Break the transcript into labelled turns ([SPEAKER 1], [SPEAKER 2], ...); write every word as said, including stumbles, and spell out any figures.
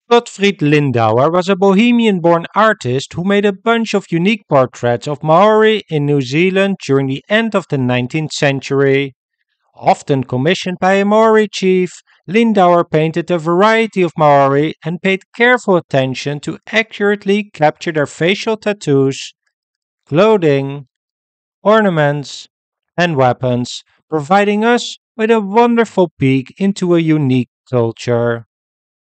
[SPEAKER 1] Gottfried Lindauer was a Bohemian-born artist who made a bunch of unique portraits of Maori in New Zealand during the end of the nineteenth century. Often commissioned by a Maori chief, Lindauer painted a variety of Maori and paid careful attention to accurately capture their facial tattoos, clothing, ornaments, and weapons, providing us with a wonderful peek into a unique culture.